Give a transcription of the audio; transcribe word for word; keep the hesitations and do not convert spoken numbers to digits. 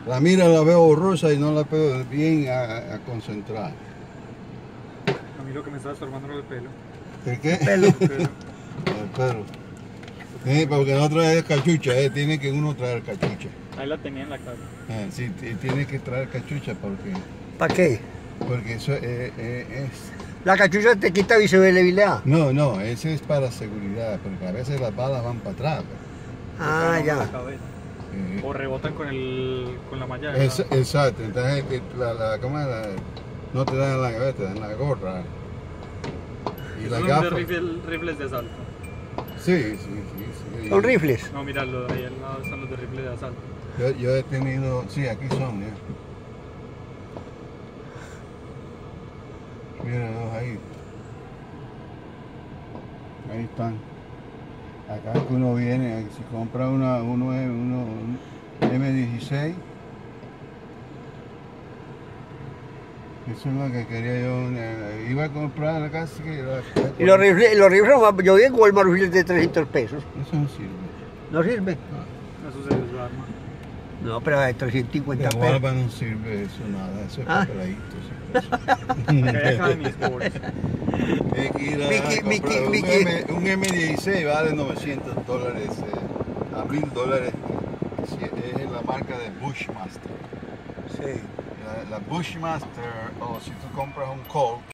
La mira la veo borrosa y no la veo bien a, a concentrar. A mí lo que me está estorbando era el pelo. ¿El qué? Pelo. El pelo. El pelo. Sí, porque no trae cachucha, eh, tiene que uno traer cachucha. Ahí la tenía en la casa. Eh, sí, tiene que traer cachucha porque, ¿Para qué? porque eso eh, eh, es... La cachucha te quita visibilidad. No, no, ese es para seguridad, porque a veces las balas van para atrás. Ah, Porque ya. la cabeza. Eh, O rebotan con, el, con la malla. es, exacto, entonces eh, la, la, ¿cómo es? La, no te dan en la cabeza, te dan en la gorra. Y la Son gafa. de rifles, rifles de asalto. Sí, sí, sí, sí. ¿Son rifles? No, mira, los de ahí al lado son los de rifles de asalto. Yo, yo he tenido, sí, aquí son, ya. Mira dos ahí. Ahí están. Acá es que uno viene, si compra una, uno, uno, un eme dieciséis. Eso es lo que quería yo. eh, Iba a comprar la casa que la, Y los rifles, los rifles, yo vi en Walmart rifles de trescientos pesos. Eso no sirve. ¿No sirve? Eso se les arma. No, pero de trescientos cincuenta De pesos. Walmart no sirve eso nada, eso es Ah. papeladito. Acá hay acá en mis sports. Hay que ir a Mickey, comprar Mickey, un, Mickey. M, un eme dieciséis vale novecientos dólares eh, a mil dólares. Sí, es la marca de Bushmaster. Sí. La, la Bushmaster, o si tú compras un Colt,